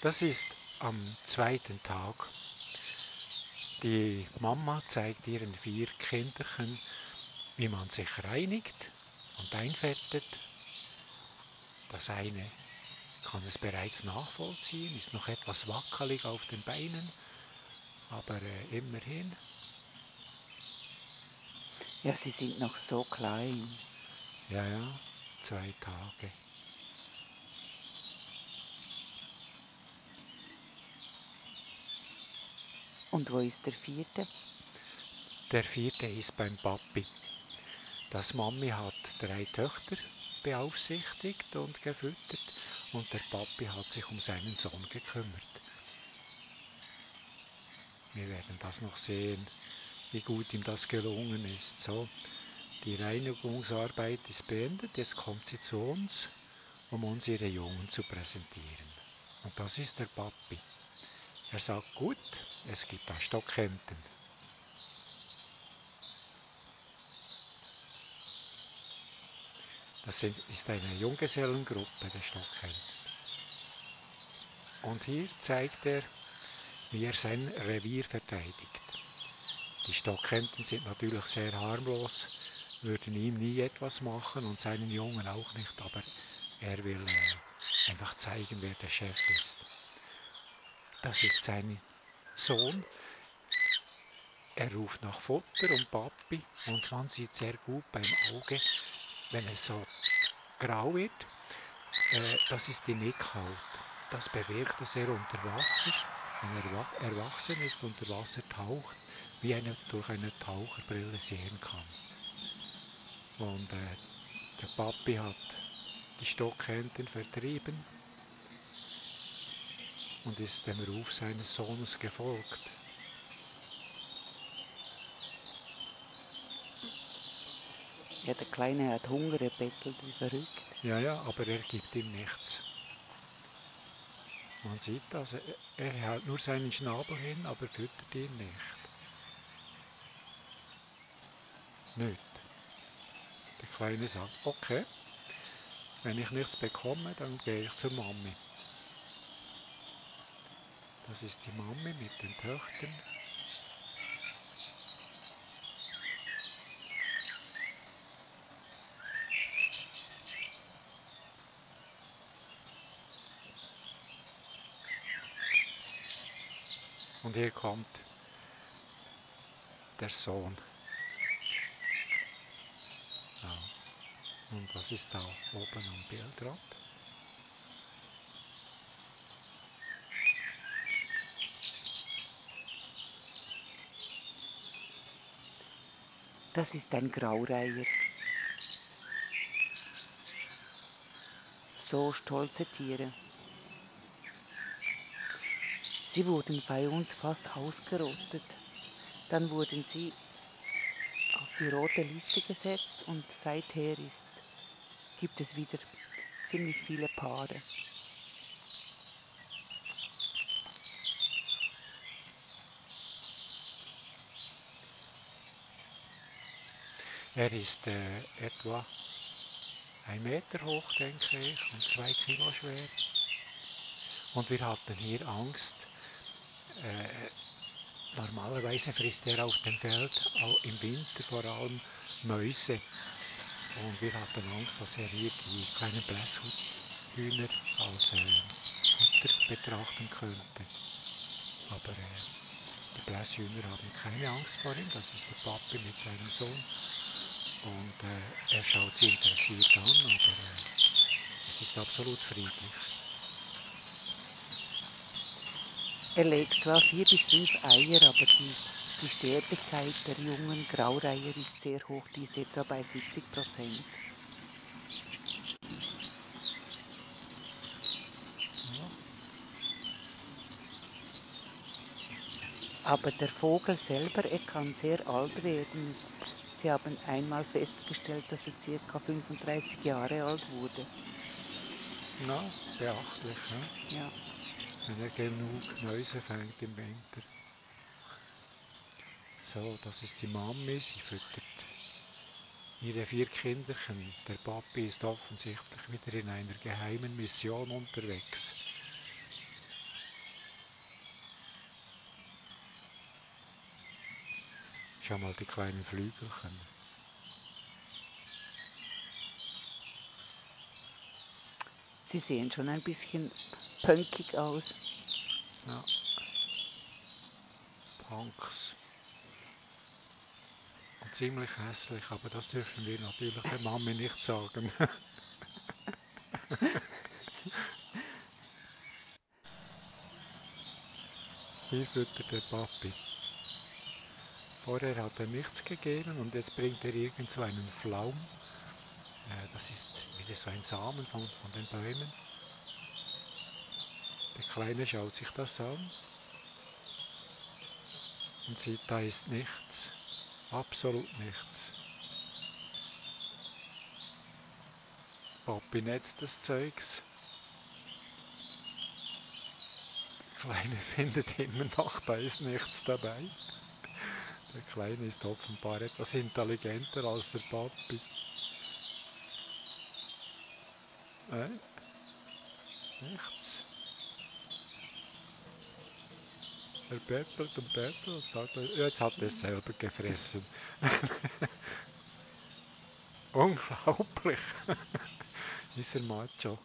Das ist am zweiten Tag. Die Mama zeigt ihren 4 Kinderchen, wie man sich reinigt und einfettet. Das eine kann es bereits nachvollziehen, ist noch etwas wackelig auf den Beinen, aber immerhin. Ja, sie sind noch so klein. Ja, 2 Tage. Und wo ist der 4.? Der 4. ist beim Papi. Das Mami hat 3 Töchter beaufsichtigt und gefüttert und der Papi hat sich um seinen Sohn gekümmert. Wir werden das noch sehen, wie gut ihm das gelungen ist. So, die Reinigungsarbeit ist beendet, jetzt kommt sie zu uns, um uns ihre Jungen zu präsentieren. Und das ist der Papi. Er sagt, gut, es gibt da Stockhemden. Das ist eine Junggesellengruppe der Stockhemden. Und hier zeigt er, wie er sein Revier verteidigt. Die Stockhemden sind natürlich sehr harmlos, würden ihm nie etwas machen und seinen Jungen auch nicht, aber er will einfach zeigen, wer der Chef ist. Das ist sein Sohn. Er ruft nach Futter und Papi und man sieht sehr gut beim Auge, wenn es so grau wird, das ist die Nickhaut. Das bewirkt, dass er unter Wasser, wenn er erwachsen ist, unter Wasser taucht, wie er durch eine Taucherbrille sehen kann. Und der Papi hat die Stockhemden vertrieben und ist dem Ruf seines Sohnes gefolgt. Ja, der Kleine hat Hunger, er bettelt wie verrückt. Ja, aber er gibt ihm nichts. Man sieht das, er hält nur seinen Schnabel hin, aber füttert ihn nicht. Nicht. Der Kleine sagt, okay, wenn ich nichts bekomme, dann gehe ich zur Mami. Das ist die Mami mit den Töchtern. Und hier kommt der Sohn. Ja. Und was ist da oben am Bildrand? Das ist ein Graureiher. So stolze Tiere. Sie wurden bei uns fast ausgerottet. Dann wurden sie auf die rote Liste gesetzt und seither gibt es wieder ziemlich viele Paare. Er ist etwa 1 Meter hoch, denke ich, und 2 Kilo schwer. Und wir hatten hier Angst. Normalerweise frisst er auf dem Feld, auch im Winter vor allem, Mäuse. Und wir hatten Angst, dass er hier die kleinen Blässhühner als Futter betrachten könnte. Aber die Blässhühner haben keine Angst vor ihm, das ist der Papi mit seinem Sohn. Und er schaut sie interessiert an, aber es ist absolut friedlich. Er legt zwar 4 bis 5 Eier, aber die Sterbezeit der jungen Graureiher ist sehr hoch, die ist etwa bei 70%. Aber der Vogel selber, er kann sehr alt werden. Sie haben einmal festgestellt, dass er ca. 35 Jahre alt wurde. Na, beachtlich, he? Ja. Wenn er genug Mäuse fängt im Winter. So, das ist die Mami, sie füttert ihre 4 Kinderchen. Der Papi ist offensichtlich wieder in einer geheimen Mission unterwegs. Schau mal die kleinen Flügelchen. Sie sehen schon ein bisschen punkig aus. Ja. Punks. Und ziemlich hässlich, aber das dürfen wir natürlich der Mami nicht sagen. Wie füttert der Papi? Vorher hat er nichts gegeben und jetzt bringt er irgend so einen Pflaum. Das ist wieder so ein Samen von den Bäumen. Der Kleine schaut sich das an und sieht, da ist nichts. Absolut nichts. Papi netzt das Zeugs. Der Kleine findet immer noch, da ist nichts dabei. Der Kleine ist offenbar etwas intelligenter als der Papi. Nichts. Er päppelt und sagt, jetzt hat er es selber gefressen. Unglaublich. Dieser Macho.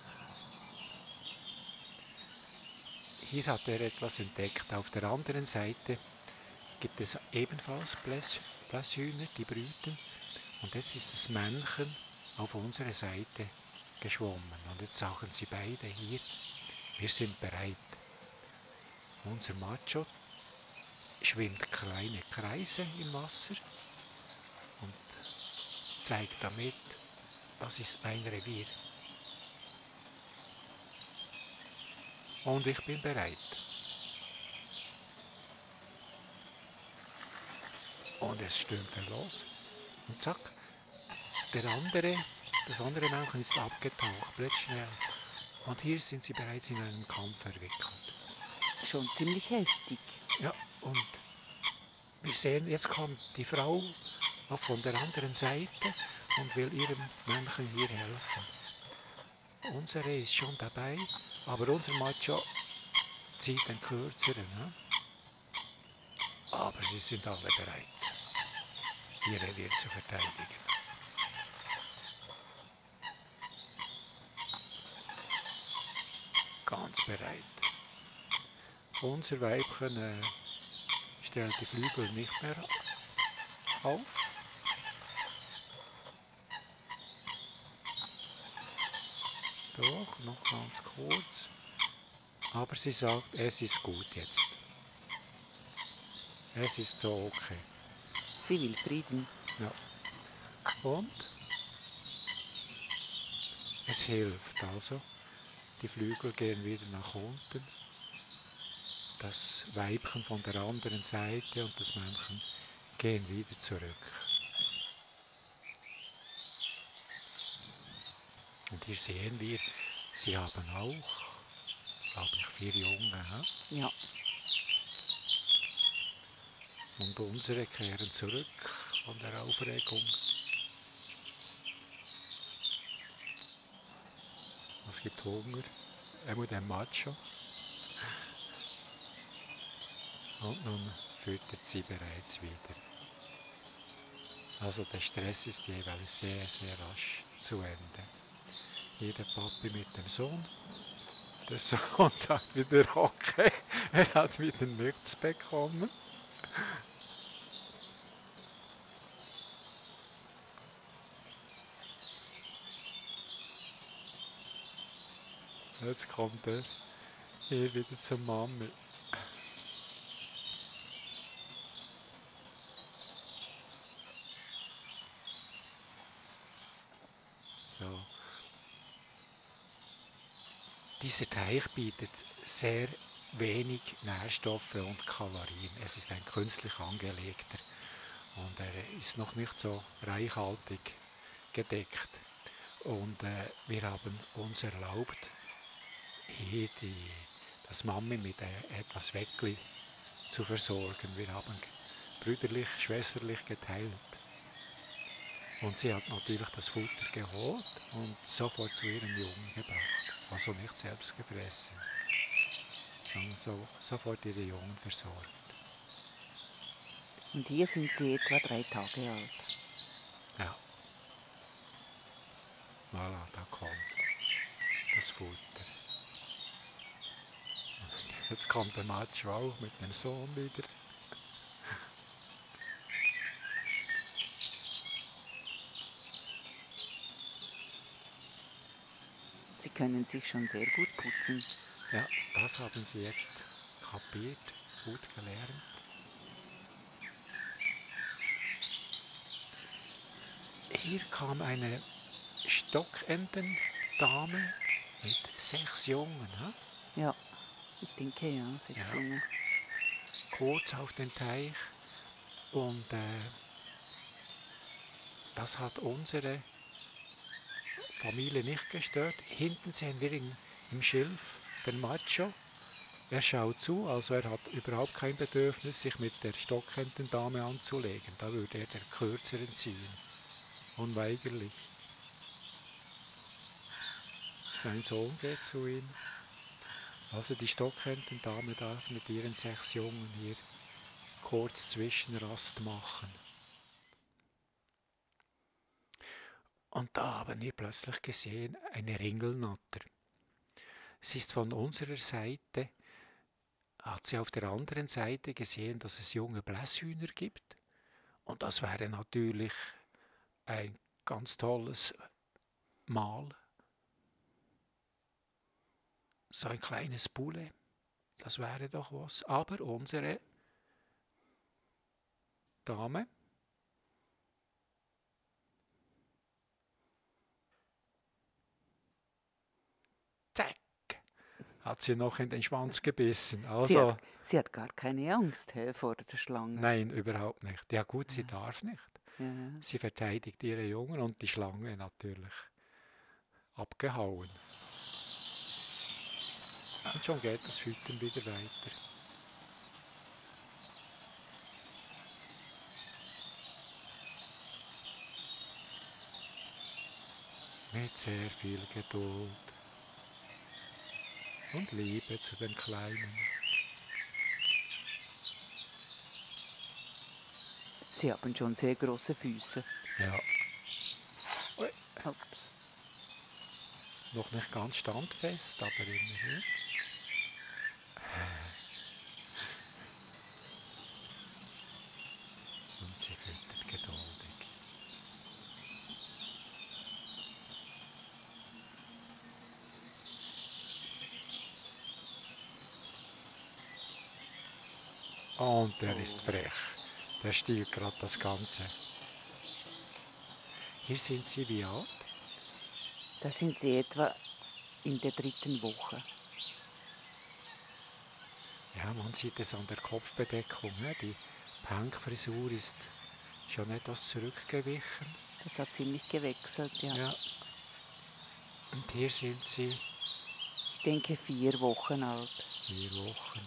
Hier hat er etwas entdeckt. Auf der anderen Seite gibt es ebenfalls Blässhühner, die brüten. Und jetzt ist das Männchen auf unsere Seite geschwommen. Und jetzt sagen sie beide hier, wir sind bereit. Unser Macho schwimmt kleine Kreise im Wasser und zeigt damit, das ist mein Revier. Und ich bin bereit. Und es stürmt er los. Und zack, das andere Männchen ist abgetaucht, blitzschnell. Und hier sind sie bereits in einen Kampf verwickelt. Schon ziemlich heftig. Ja, und wir sehen, jetzt kommt die Frau auch von der anderen Seite und will ihrem Männchen hier helfen. Unsere ist schon dabei, aber unser Macho zieht den kürzeren. Ne? Aber sie sind alle bereit, ihr Revier zu verteidigen. Ganz bereit. Unser Weibchen stellt die Flügel nicht mehr auf. Doch, noch ganz kurz. Aber sie sagt, es ist gut jetzt. Es ist so okay. Sie will Frieden. Ja. Und es hilft also. Die Flügel gehen wieder nach unten. Das Weibchen von der anderen Seite und das Männchen gehen wieder zurück. Und hier sehen wir, sie haben auch, glaube ich, 4 Junge. He? Ja. Und unsere kehren zurück von der Aufregung. Es gibt Hunger, der Macho. Und nun füttert sie bereits wieder. Also der Stress ist jeweils sehr, sehr rasch zu Ende. Hier der Papi mit dem Sohn. Der Sohn sagt wieder okay, er hat wieder nichts bekommen. Jetzt kommt er hier wieder zur Mami. So. Dieser Teich bietet sehr wenig Nährstoffe und Kalorien. Es ist ein künstlich angelegter und er ist noch nicht so reichhaltig gedeckt. Und wir haben uns erlaubt, hier das Mami mit etwas Weckli zu versorgen. Wir haben brüderlich, schwesterlich geteilt. Und sie hat natürlich das Futter geholt und sofort zu ihrem Jungen gebracht. Also nicht selbst gefressen, sondern sofort ihre Jungen versorgt. Und hier sind sie etwa 3 Tage alt. Ja. Voilà, da kommt das Futter. Jetzt kommt der Macho auch mit dem Sohn wieder. Sie können sich schon sehr gut putzen. Ja, das haben sie jetzt kapiert, gut gelernt. Hier kam eine Stockentendame mit 6 Jungen. Ja, ich denke ja, 6 Ja. Junge. Kurz auf den Teich und das hat unsere Familie nicht gestört. Hinten sehen wir im Schilf den Macho. Er schaut zu, also er hat überhaupt kein Bedürfnis, sich mit der Stockentendame anzulegen. Da würde er der Kürzeren ziehen. Unweigerlich. Sein Sohn geht zu ihm. Also die Stockentendame darf mit ihren 6 Jungen hier kurz Zwischenrast machen. Und da haben wir plötzlich gesehen, eine Ringelnatter. Sie ist von unserer Seite, hat sie auf der anderen Seite gesehen, dass es junge Blässhühner gibt. Und das wäre natürlich ein ganz tolles Mahl. So ein kleines Poulet, das wäre doch was. Aber unsere Dame zack, hat sie noch in den Schwanz gebissen. Also, Sie hat gar keine Angst vor der Schlange. nein, überhaupt nicht. Ja gut, sie darf nicht. Ja. Sie verteidigt ihre Jungen und die Schlange natürlich abgehauen. Und schon geht das Füttern wieder weiter. Mit sehr viel Geduld und Liebe zu den Kleinen. Sie haben schon sehr große Füße. Ja. Ui. Ups. Noch nicht ganz standfest, aber immerhin. Und sie füttert geduldig. Und der ist frech. Der stiehlt gerade das Ganze. Hier sind sie wie alt? Da sind sie etwa in der 3. Woche. Ja, man sieht es an der Kopfbedeckung. Ne? Die Punkfrisur ist schon etwas zurückgewichen. Das hat ziemlich gewechselt, ja. Ja. Und hier sind sie Ich denke 4 Wochen alt. 4 Wochen.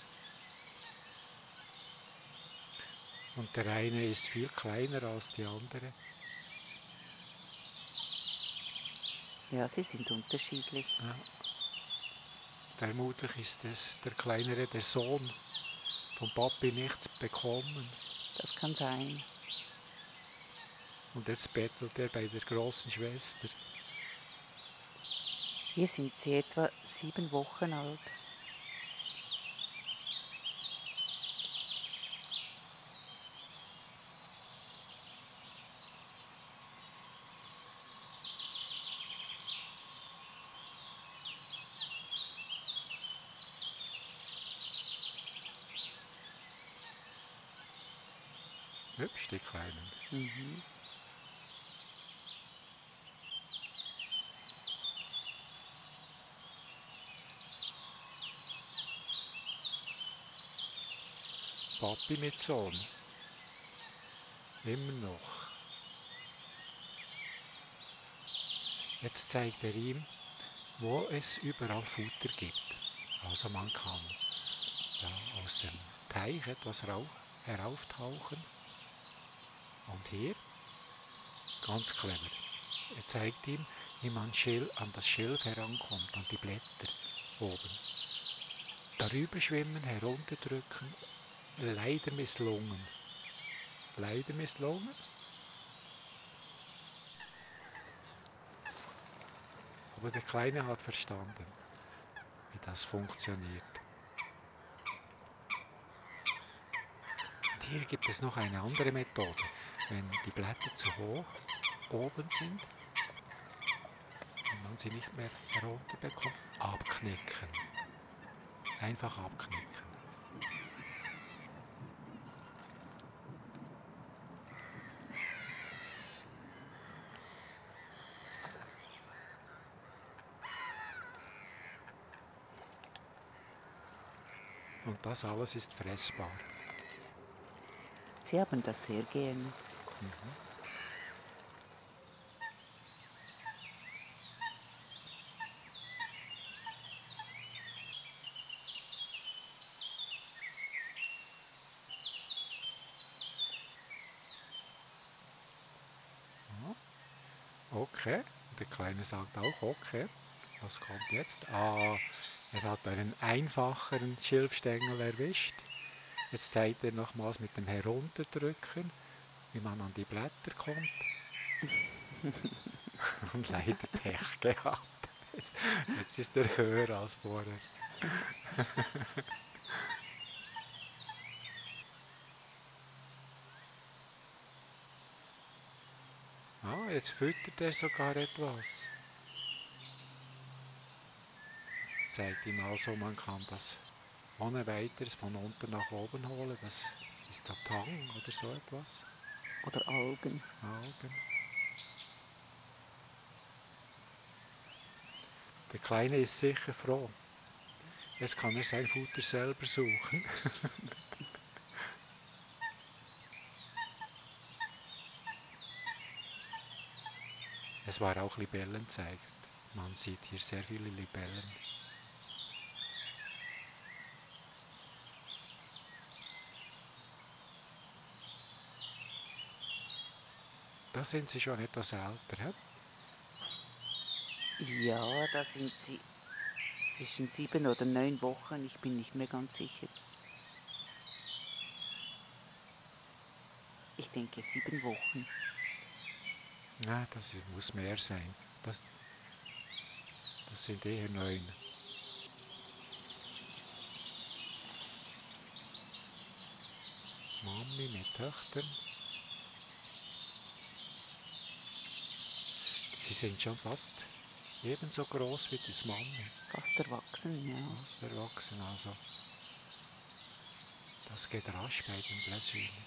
Und der eine ist viel kleiner als die andere. Ja, sie sind unterschiedlich. Ja. Vermutlich ist es der kleinere, der Sohn vom Papi nichts bekommen. Das kann sein. Und jetzt bettelt er bei der großen Schwester. Hier sind sie etwa 7 Wochen alt. Hübsch, die Kleinen. Mhm. Papi mit Sohn. Immer noch. Jetzt zeigt er ihm, wo es überall Futter gibt. Also man kann ja, aus dem Teich etwas herauftauchen. Und hier, ganz clever, er zeigt ihm, wie man an das Schilf herankommt, an die Blätter oben. Darüber schwimmen, herunterdrücken, leider misslungen. leider misslungen. Aber der Kleine hat verstanden, wie das funktioniert. Und hier gibt es noch eine andere Methode. Wenn die Blätter zu hoch oben sind, wenn man sie nicht mehr herunterbekommt, abknicken. Einfach abknicken. Und das alles ist fressbar. Sie haben das sehr gerne. Okay. Der Kleine sagt auch okay. Was kommt jetzt? Ah, er hat einen einfacheren Schilfstängel erwischt. Jetzt zeigt er nochmals mit dem Herunterdrücken, wie man an die Blätter kommt. Und leider Pech gehabt. Jetzt ist er höher als vorher. Ah, jetzt füttert er sogar etwas. Zeigt ihm also, man kann das ohne weiteres von unten nach oben holen. Das ist so Tang oder so etwas. Oder Algen. Augen. Der Kleine ist sicher froh. Jetzt kann er sein Futter selber suchen. Es war auch Libellenzeit. Man sieht hier sehr viele Libellen. Da sind sie schon etwas älter. He? Ja, da sind sie zwischen 7 oder 9 Wochen. Ich bin nicht mehr ganz sicher. Ich denke 7 Wochen. Nein, das muss mehr sein. Das sind eher 9. Mami mit Töchtern. Sie sind schon fast ebenso groß wie das Mami. Fast erwachsen, ja. Fast erwachsen, also. Das geht rasch bei den Bläshühnern.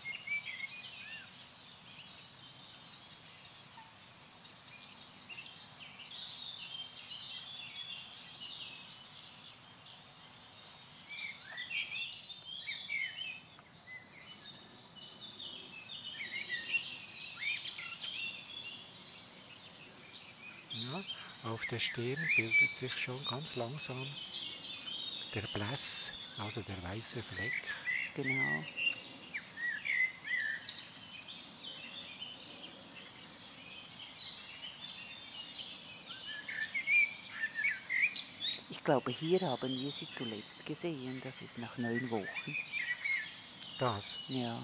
Ja, auf der Stirn bildet sich schon ganz langsam der Bläss, also der weiße Fleck. Genau. Ich glaube, hier haben wir sie zuletzt gesehen. Das ist nach 9 Wochen. Das. Ja.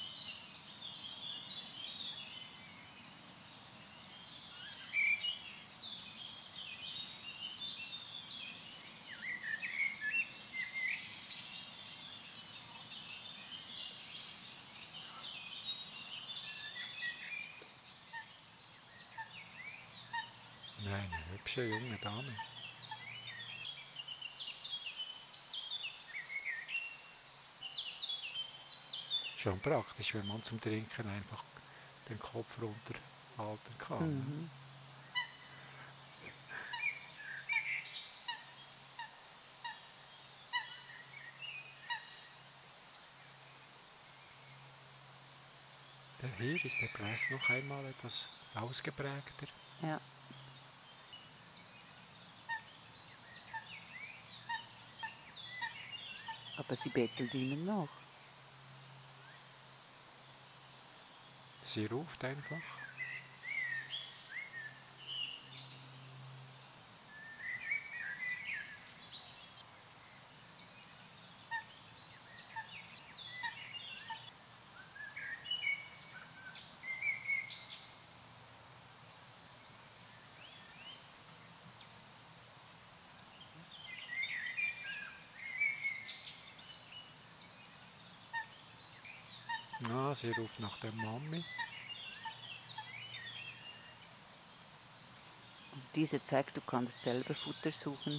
Eine hübsche junge Dame. Schon praktisch, wenn man zum Trinken einfach den Kopf runterhalten kann. Mhm. Hier ist der Bläss noch einmal etwas ausgeprägter. Ja. Aber sie bettelt immer noch. Sie ruft einfach. Ja, sie ruft nach der Mami. Und diese zeigt, du kannst selber Futter suchen.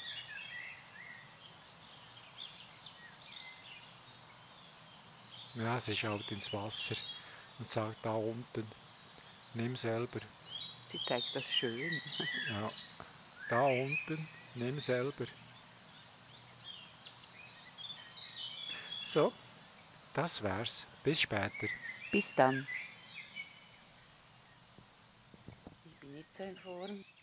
Ja, sie schaut ins Wasser und sagt, da unten, nimm selber. Sie zeigt das schön. Ja, da unten, nimm selber. So, das wär's. Bis später. Bis dann. Ich bin nicht so in Form.